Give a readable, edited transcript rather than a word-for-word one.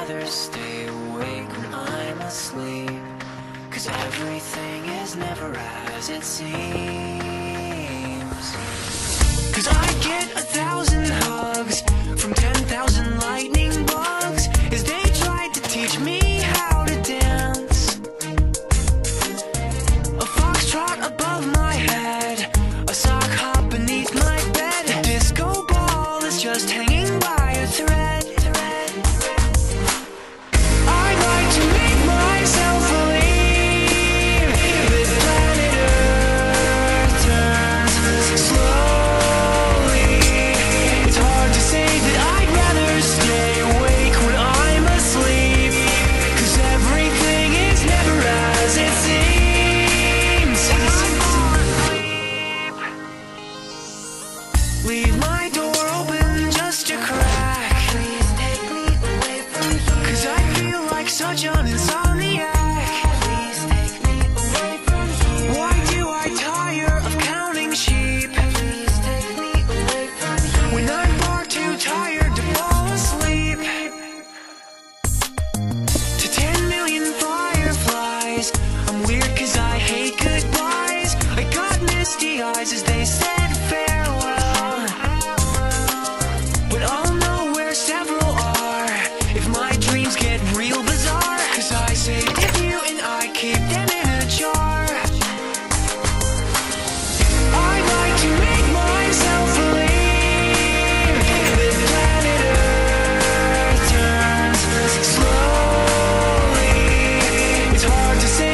rather stay awake when I'm asleep, 'cause everything is never as it seems. 'Cause I get 1,000 hugs from 10,000 lightning bugs as they tried to teach me how to dance. A foxtrot above my head, a sock hop beneath my bed, a disco ball is just hanging by a thread. I'd like to make myself believe that planet Earth turns slowly. It's hard to say that I'd rather stay awake when I'm asleep, 'cause everything is never as it seems. Leave my door open just a crack. Please take me away from here, 'cause I feel like such an insomniac. Please take me away from here. Why do I tire of counting sheep? Please take me away from here, when I'm far too tired to fall asleep. To 10 million fireflies, I'm weird 'cause I hate goodbyes. I got misty eyes as they said farewell, but I'll know where several are if my dreams get real bizarre, 'cause I saved a few and I keep them in a jar. I'd like to make myself believe that planet Earth turns slowly. It's hard to say